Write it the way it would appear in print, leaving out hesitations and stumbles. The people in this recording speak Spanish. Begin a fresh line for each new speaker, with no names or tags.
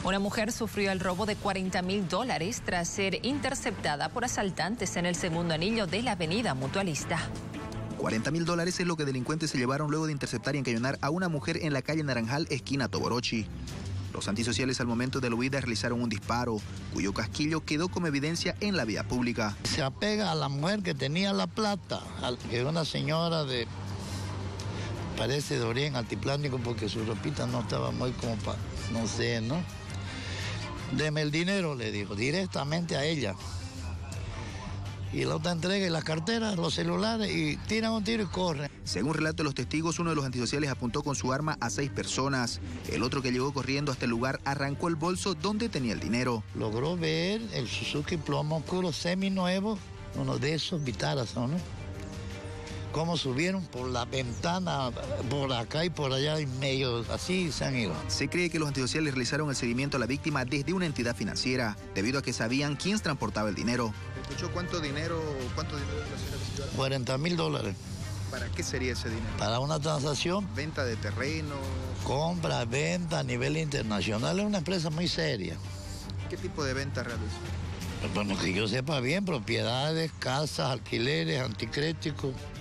Una mujer sufrió el robo de $40.000 tras ser interceptada por asaltantes en el segundo anillo de la avenida Mutualista.
$40.000 es lo que delincuentes se llevaron luego de interceptar y encañonar a una mujer en la calle Naranjal, esquina Toborochi. Los antisociales al momento de la huida realizaron un disparo, cuyo casquillo quedó como evidencia en la vía pública.
Se apega a la mujer que tenía la plata, que era una señora de, parece de origen altiplánico, porque su ropita no estaba muy como para, no sé, ¿no? Deme el dinero, le dijo, directamente a ella. Y la otra entrega y las carteras, los celulares, y tiran un tiro y corren.
Según relato de los testigos, uno de los antisociales apuntó con su arma a 6 personas. El otro, que llegó corriendo hasta el lugar, arrancó el bolso donde tenía el dinero.
Logró ver el Suzuki plomo oscuro seminuevo, uno de esos Vitaras, ¿no? Cómo subieron por la ventana, por acá y por allá en medio, así se han ido.
Se cree que los antisociales realizaron el seguimiento a la víctima desde una entidad financiera, debido a que sabían quién transportaba el dinero. ¿Escuchó cuánto dinero la señora que se llevó?
$40.000.
¿Para qué sería ese dinero?
Para una transacción.
Venta de terreno.
Compra, venta a nivel internacional, es una empresa muy seria.
¿Qué tipo de venta realiza?
Bueno, que yo sepa bien, propiedades, casas, alquileres, anticréticos.